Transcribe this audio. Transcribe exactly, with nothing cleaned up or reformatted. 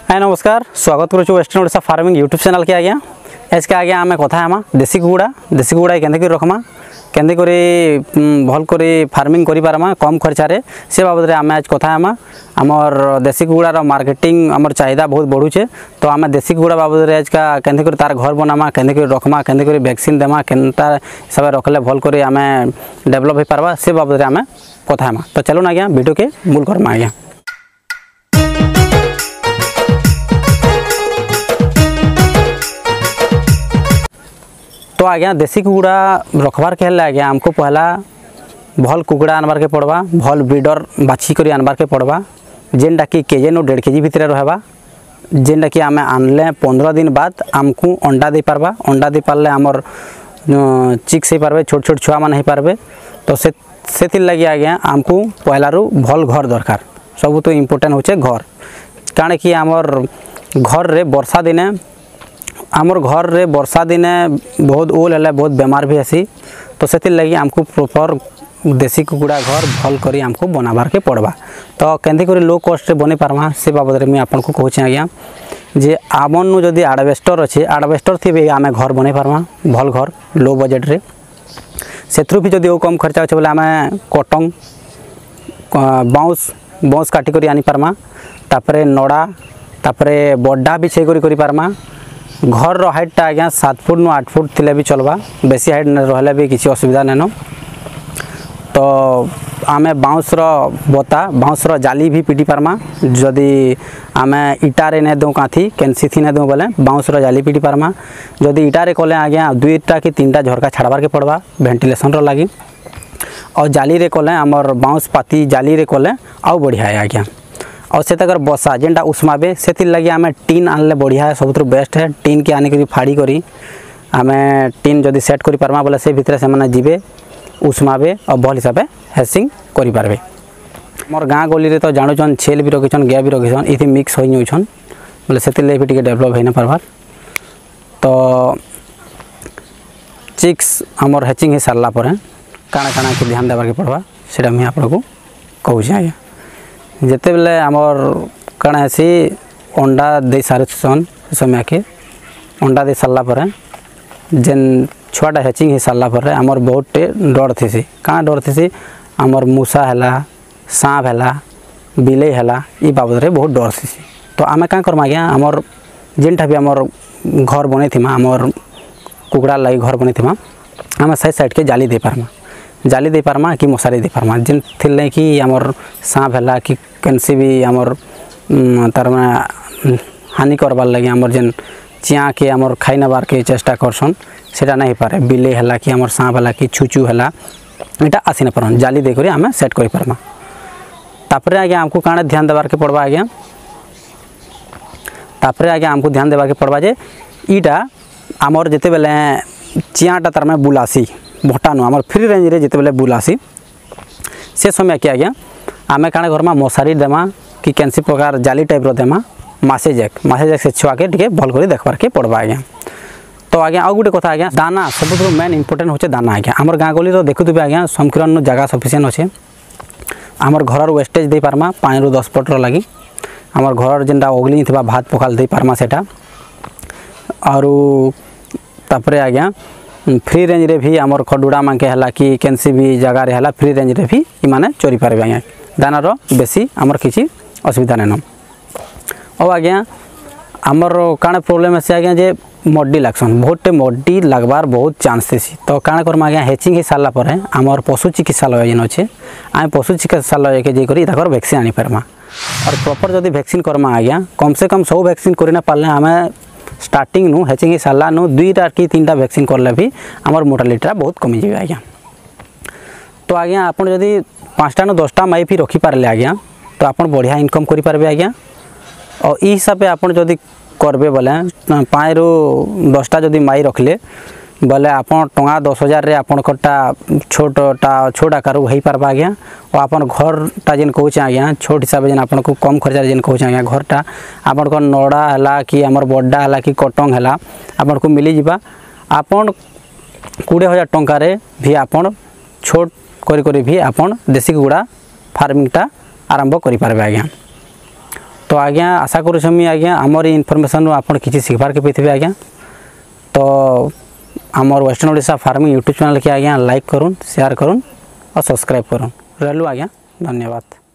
हाय नमस्कार स्वागत करुँ western Odisha farming YouTube channel के आज्ञा एस के आज्ञा आम कथा आमा देसी कुकुड़ा देसी कुकुड़ा केंदे रखमा केंदे भल कर फार्मिंग करि पारमा कम खर्चारे से बाबद आम आज कथा आमा आमर देसी कुकुड़ार मार्केटिंग आमर चाहिदा बहुत बढ़ुचे तो आम देसी कुकुड़ा बाबद आज का केंदे तार घर बनामा केंदे रखमा केंदे वैक्सीन देमा केनता हिसाब रखले भल कर आम डेभलप हो पार्बा से बाबद आम कथा आमा तो चलो ना आज्ञा वीडियो के मूल करमा आज्ञा। तो आज्ञा देसी कुकुड़ा रखबार के हेल्ले आज्ञा आमको पहला भल कुकुड़ा आनबार के पड़वा भल ब्रीडर बाछी करी आनबार के पड़वा जेनटा कि केजे नो डेढ़ केजी भितर रहबा जेनटा कि आम आनले पंद्रह दिन बाद आमको अंडा दे पारबा अंडा दे पारले आमर चिक्स हो पारबे छोट छोट छुआ मान हो पारबे तो से से लगी आज्ञा आमको पहला रू भल घर दरकार सब तो इम्पोर्टेंट होचे घर कारण कि आमर घर रे वर्षा दिने आमर घर रे वर्षा दिने बहुत ओल है बहुत बेमार भी आसी तो से लगी आमको प्रॉपर देसी कुकुड़ा घर भल करी आमको बनाबार के पड़वा तो केंदे करी लो कॉस्ट रे बने पारमा से बाबद मुझे आपको कहूँ आज्ञा जे आमन जदि आडवेस्टर अच्छे आडवेस्टर थी आम घर बने पारमा भल घर लो बजेट रे से भी जदि कम खर्चा अच्छे बोले आम कटंग बाउंस बाउंस काटी करी आनी पारमा तापरे नड़ा तापरे बड्डा भी छे करी करी पारमा घर रो हाइटटा आज्ञा सात फुट नु आठ फुट थिले भी चलबा बेसी हाइट रहले भी किसी असुविधा नैन तो आमे बाउंस रो बोता बाउंस रो जाली भी पिटी पारमा जदि आमे इटारे ने दो काथी कैंसी थी ने दो बोले बाउंस रो जाली पिटी पारमा जदि इटारे कले आज्ञा दुईटा कि तीनटा झरका छाड़बार के पड़वा वेंटिलेशन रो लगी और जाली रे कले आमर बाउंस पाती जाली रे कले आउ बढ़िया है आज्ञा और से तक बसा जेनटा उष्माबे से लगी आम टीन आनले बढ़िया है सब बेस्ट है टीन के आने फाड़ी करी आम टीन जदि सेट करि पारमा बोले से भितर से माने जीवे उष्माबे और भल हिसाब हेसिंग करि पारबे मोर गाँ गली रे तो जानून छेल भी रखीछन गाय भी रखीछन इति मिक्स हो जाऊन बोले से भी टिके डेभलप होना पार्बार तो चिक्स आमर हेचिंग हो सारा पर काଣା काଣା के ध्यान देवार के पड़वा से मुझे आपको कहूँ आज्ञा जिते बेले आमर काଣା हेसी अंडा दे सारी समय के अंडा दे सारा पर जेन छुआटा हेचिंग हो सारा पर आमर बहुत टे डर थी क्या डर थी आमर मूसा है सांप है बिले है ये बाबद रे बहुत डर थी तो आम क्या करमा आज्ञा आमर जेनटा भी आमर घर बने थी आमर कुकुड़ा लगी घर बने थी आम साइड साइड के जाली दे पारमा जाली दे पारमा कि मशारी दे पारमा जिन थिले कि आमर सांप है कि कैंसी भी आमर तार हानि करबार लगे आमर जेन चिया के आमर खाई नबार के चेष्टा करसन सेटा नहीं पारे बिले है कि आमर सांप है कि छुचू है यहाँ आसी न पारन जाली देकर आम सेट कर पारमा तापर आज्ञा आमको काଣା ध्यान देवार के पड़वा आज्ञा तापर आज्ञा आमको ध्यान देवार के पड़वा जे ईटा आमर जिते बेले चियाटा तार में बुलासी भटा नु आमर फ्री रेंज रे जिते बेले बुलासी से समय के आज्ञा आमे काଣା करमा मशारी देमा कि कैंसी प्रकार जाली टाइप रो देमा मासे जैक मासे जैक से छुआ के टिके भल कर देखबार के पड़वा आज्ञा तो आज्ञा आ गोटे कथा आज्ञा दाना सब मेन इंपोर्टेंट होचे दाना आज्ञा आमर गाँ गली रो देखुथिबे आज्ञा संकीर्ण जगह सफिशिएंट अच्छे आमर घर वेस्टेज दे पारमा पाँच रु दस फुट लगी आमर घर जेनटा ओगली थिबा भात पखाल दे पारमा सेटा और तापरे आज्ञा फ्री रेंज रे भी आमर खडुड़ा मांके है कि कैंसी भी जगह रे है फ्री रेंज रे भी इमाने चोरी पारे आज्ञा दानार बेसी आमर किसी असुविधा नैन और आज्ञा आमर काଣା प्रोब्लेम है आज्ञा जे मड्डी लागसन बहुत मड्डी लगवार बहुत चांस थी तो काଣା करमा आज्ञा हेचिंग हो सारा पर आमर पशु चिकित्सालय जेन अच्छे आम पशु चिकित्सालय के जाकर ताकर वैक्सीन आनी पारमा और प्रॉपर जदि वैक्सीन करमा आज्ञा कम से कम सब वैक्सीन करना पारले आम स्टार्टिंग नु हेचिंग हो सारा नु दुईटा कि तीन टा वैक्सीन करले भी आमर मोर्टालिटी बहुत कमी जाए आज्ञा तो आज्ञा आपन जदि पाँचटा नु दसटा माई भी रखी पारे आज्ञा तो आपन बढ़िया इनकम करि पारबे आज्ञा और ई हिसाब से आपन जदि करबे बोले पाँच रु दसटा जदि माई रखले बोले आपन टंगा दस हजार रे आपन कटा छोटा छोट आकार हो पारबा आज्ञा और आपन घरटा जेन कहूँ आज्ञा छोट हिसाब से आपन को कम खर्चा जेन कहूँ आज्ञा घरटा आपन को नड़ा है कि आमर बड्डा है कि कटंग है आपन को मिली जिबा आपन कोड़े हजार टंका भी आपन छोट करी करी भी आपन देसी कुकुड़ा फार्मिंगटा आरंभ करि पारबे आज्ञा तो आज्ञा आशा करुछमी आज्ञा आमर इनफॉरमेशन आपन किसी सीखबार के पेथिबे आज्ञा। तो आमर western Odisha farming YouTube channel के आज्ञा लाइक करूँ शेयर करूँ और सब्सक्राइब करूँ। रहलु आज्ञा, धन्यवाद।